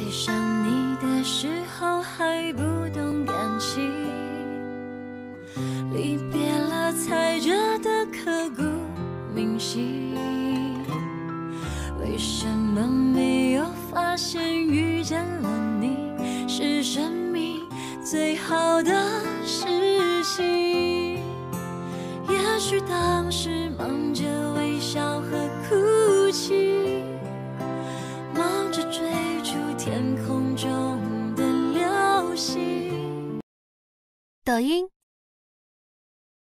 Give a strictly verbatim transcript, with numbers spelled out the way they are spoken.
爱上你的时候还不懂感情，离别了才觉得刻骨铭心。为什么没有发现遇见了你是生命最好的事情？也许当时忙着微笑和哭泣，忙着追逐天空中的流星。 抖音、